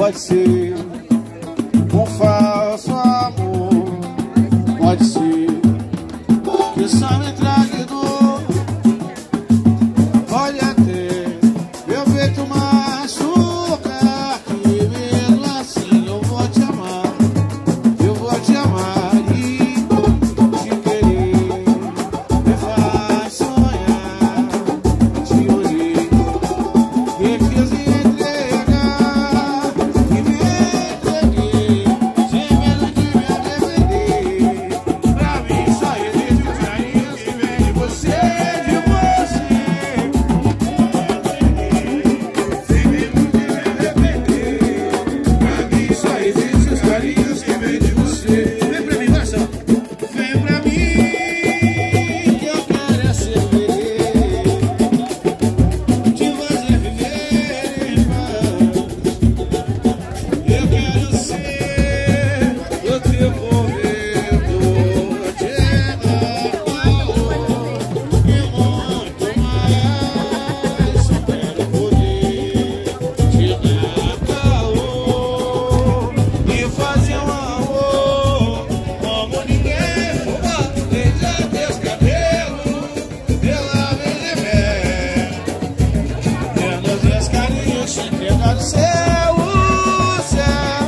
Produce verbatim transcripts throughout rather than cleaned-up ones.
pode ser um falso amor, pode ser que só me trague dor, pode até meu peito machucar, e mesmo assim eu vou te amar, eu vou te amar e te querer, me faz sonhar, te unir, me fiz entregar e me entreguei, sem medo de me arrepender. Pra mim só existe o carinho que vem de você, de você. Sem medo de me arrepender. Pra mim só existe os carinhos que vem de você. Vem pra mim, vai só. Vem pra mim, que eu quero é ser feliz, te fazer viver em paz. Eu quero ser o teu provedor, te amor e muito mais. Só quero poder te dar calor e fazer um amor como ninguém fuma, desde teus cabelos, pela vez tendo teus carinhos te entregar o céu, o céu.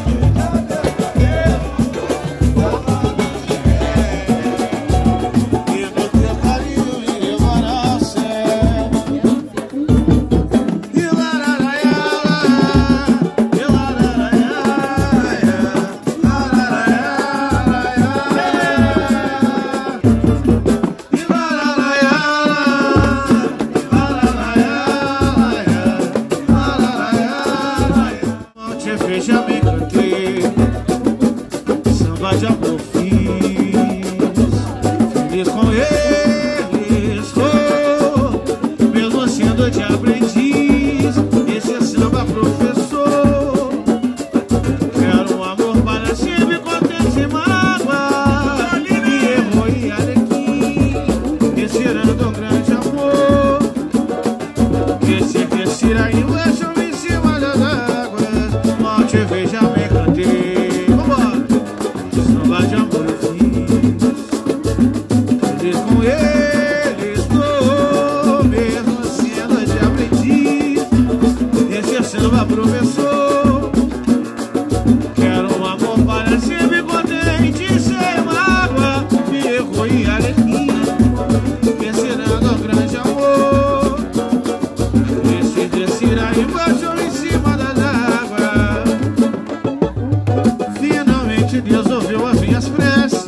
E no teu carinho me levar ao céu. E lararaiá, e lararaiá, lararaiá, e lararaiá, não te veja, me cantei, samba de amor fiz, feliz com eles, oh, mesmo sendo de aprendiz, esse é samba professor. Quero um amor para sempre, contente sem mágoa, e erro e alegria, respirando um grande amor. Esse respira e o eixo em cima das águas, mal te veja, me cantei. Vambora! Samba de amor eu fiz, feliz com eles, estou mesmo sendo de aprendiz, esse é samba professor. Quero um amor para sempre, contente sem mágoa, e erro e alegria, respirando um grande amor. Esse descer aí embaixo em cima das águas, finalmente Deus ouviu as minhas preces.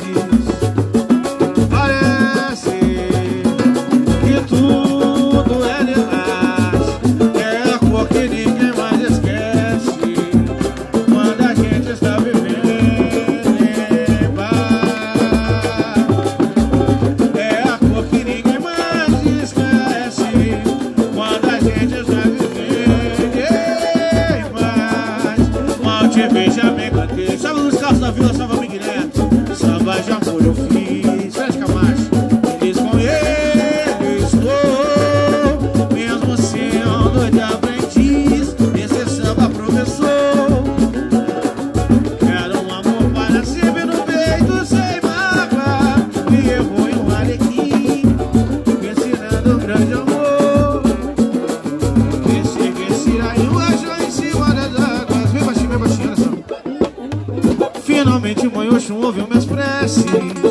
Parece que tudo é lilás, é a cor que ninguém mais esquece, quando a gente está vivendo em paz. É a cor que ninguém mais esquece, quando a gente está vivendo em paz. Mal te veja, me cantei. Salve Luiz Carlos da Vila, salve Miguel Neto. Samba de amor eu fiz, Fred Camacho, feliz com ele estou, mesmo sendo de aprendiz, esse é samba professor. Quero um amor para sempre no peito, sem mágoa, e erro e um alegria, ensinando um grande amor. Esse respira e o anjo em cima das águas. Vem baixinho, vem baixinho, olha só. Finalmente mãe Oxum ouviu minhas preces.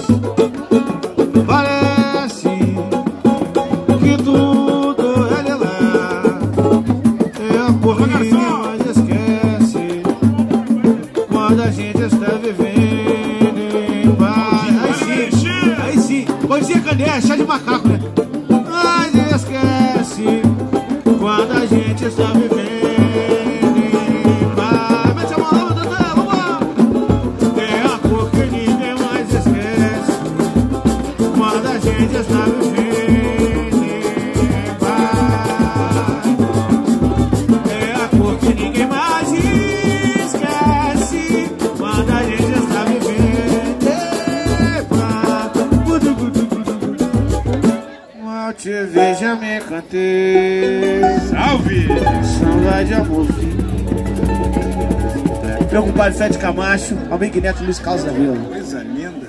Parece que tudo é lilás, é a cor que ninguém mais esquece, quando a gente está vivendo em paz. Aí sim, aí sim. Bom dia, Candé, chá de macaco, né? Mas esquece, quando a gente está vivendo em paz. Mete a mão lá, Dedé, vambora! É a cor que ninguém mais esquece, quando a gente está vivendo em paz. É a cor que ninguém mais esquece, quando a gente está vivendo em paz. Mal te veja, me cantei. Salve! Samba de amor, meu compadre Fred Camacho, Almir Neto e Luiz Carlos da Vila. Coisa linda.